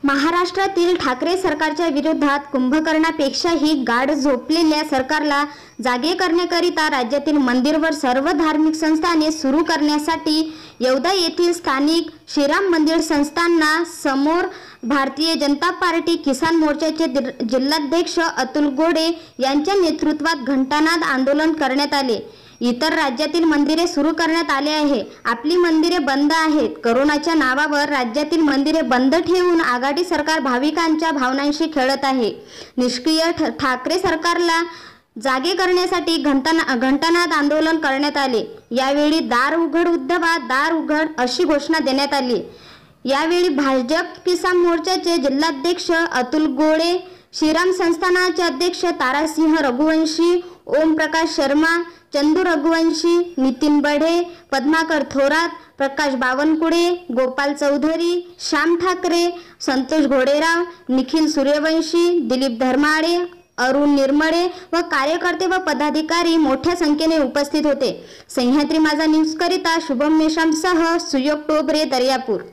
महाराष्ट्रातील ठाकरे सरकारच्या विरोधात कुंभकर्णापेक्षाही गाढ झोपलेल्या सरकारला जागे करण्याकरिता राज्यातील मंदिर व सर्व धार्मिक संस्थाने सुरू करण्यासाठी येवदा येथील स्थानिक श्रीराम मंदिर संस्थांना समोर भारतीय जनता पार्टी किसान मोर्चाचे जिल्हाध्यक्ष अतुल गोडे यांच्या नेतृत्वात घंटानाद आंदोलन करण्यात आले। इतर राज्यातील मंदिरे सुरू करण्यात आले आहे। आपली मंदिरे बंद आहेत। कोरोनाच्या नावावर राज्यातील मंदिरे बंद ठेवून आघाडी सरकार भाविकांच्या भावनांशी खेळत आहे। निष्क्रिय ठाकरे सरकारला जागे करण्यासाठी घंटानाद आंदोलन करण्यात आले। यावेळी दार उघड उद्धवा दार उघड अशी घोषणा देण्यात आली। यावेळी भाजप किसान मोर्चाचे जिल्हाध्यक्ष अतुल गोडे, श्रीराम संस्थानाचे अध्यक्ष तारासिंह रघुवंशी, ओम प्रकाश शर्मा, चंदू रघुवंशी, नितीन बढे, पद्माकर थोरात, प्रकाश बावनकुळे, गोपाल चौधरी, श्याम ठाकरे, संतोष घोडेराव, निखिल सूर्यवंशी, दिलीप धर्माळे, अरुण निर्मळे व कार्यकर्ते व पदाधिकारी मोठ्या संख्येने उपस्थित होते। सह्याद्री माझा न्यूज करिता शुभम मेश्रामसह सुयोग टोबरे, दर्यापूर।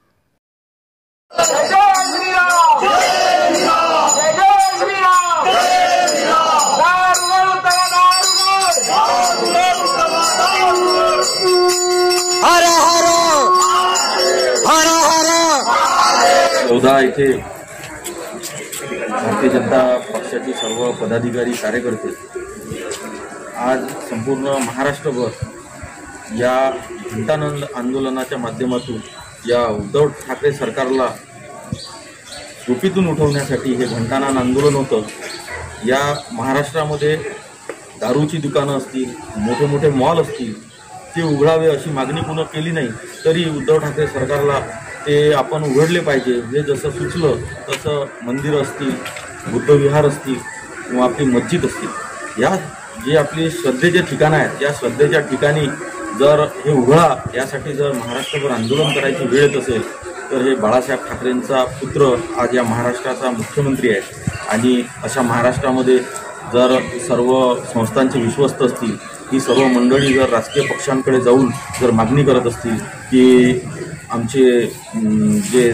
येवदा येथे भारतीय जनता पक्षाचे सर्व पदाधिकारी कार्यकर्ते आज संपूर्ण महाराष्ट्रभर या घंटानाद आंदोलनाच्या माध्यमातून या उद्धव ठाकरे सरकारला झोपेतून उठवण्यासाठी हे घंटानाद आंदोलन होतं। या महाराष्ट्रामध्ये दारूची दुकानं असतील, मोठे मोठे मॉल असतील, ते उघडावे अशी मागणी कुणी केली नाही, तरी उद्धव ठाकरे सरकारला ते आपण उघडले पाहिजे। हे जसं सुचलं तसं मंदिर असतील, बुद्धविहार असतील किंवा आपली मस्जिद असतील, या जे आपली श्रद्धेचे ठिकाणं आहेत, या श्रद्धेच्या ठिकाणी जर हे उघडा यासाठी जर महाराष्ट्रभर आंदोलन करायची वेळ येत असेल तर हे बाळासाहेब ठाकरेंचा पुत्र आज या महाराष्ट्राचा मुख्यमंत्री आहे। आणि अशा महाराष्ट्रामध्ये जर सर्व संस्थांचे विश्वस्त असतील, ही सर्व मंडळी जर राजकीय पक्षांकडे जाऊन जर मागणी करत असतील की आमचे जे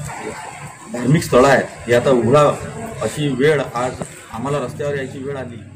धार्मिक स्थळं आहेत हे आता उघडा, अशी वेळ आज आम्हाला रस्त्यावर यायची वेळ आली।